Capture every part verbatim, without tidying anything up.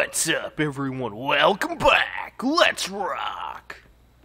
What's up, everyone? Welcome back. Let's rock.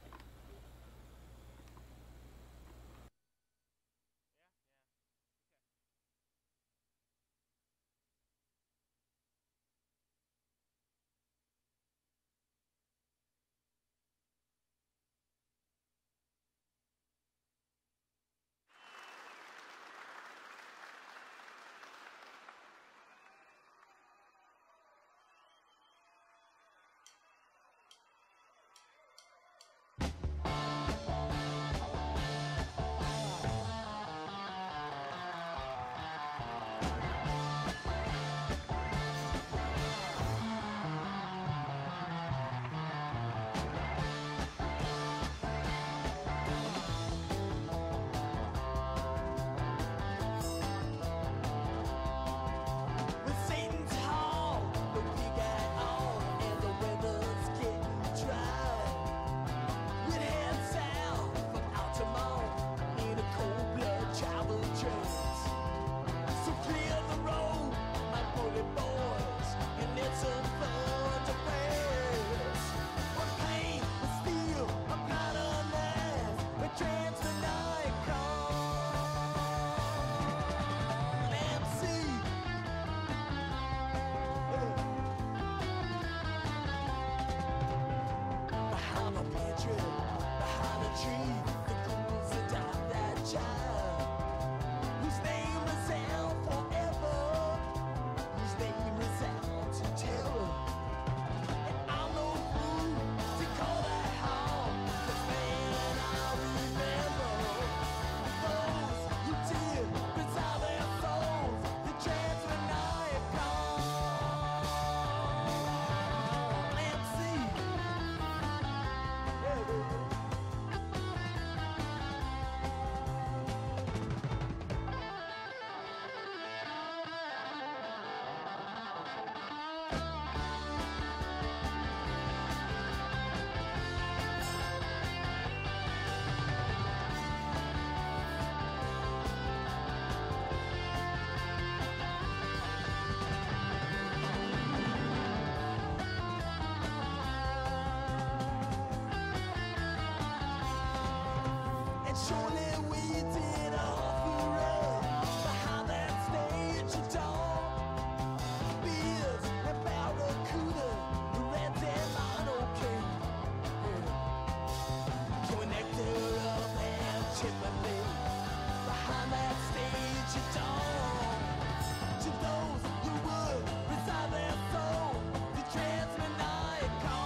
Surely we did off the road behind that stage door. Beers and Barracuda, Red and Mono King. Connected up and Chipping behind that stage door. To those who would reside their soul, the Transmaniacon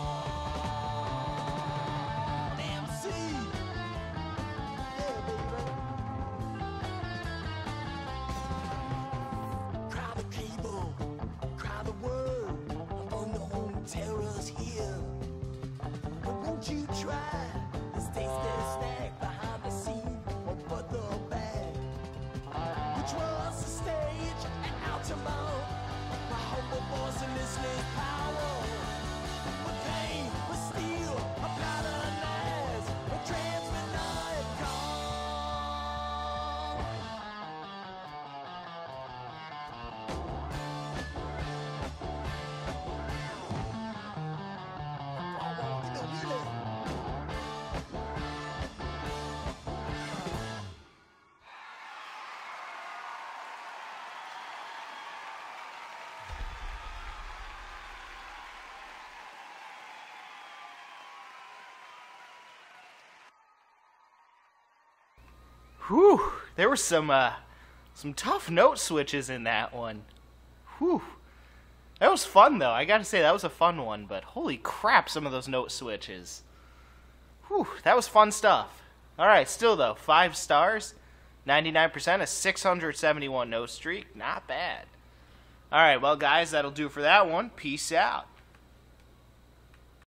M C. Terrors here, but won't you try this tasty snack behind the scene or put the bag, which was the stage and Altamont, my humble voice and listening power, with pain, with steel, a patternized, a Transmaniacon. Whew, there were some uh, some tough note switches in that one. Whew. That was fun, though. I gotta say, that was a fun one, but holy crap, some of those note switches. Whew, that was fun stuff. Alright, still, though, five stars, ninety-nine percent, a six hundred seventy-one note streak. Not bad. Alright, well, guys, that'll do for that one. Peace out.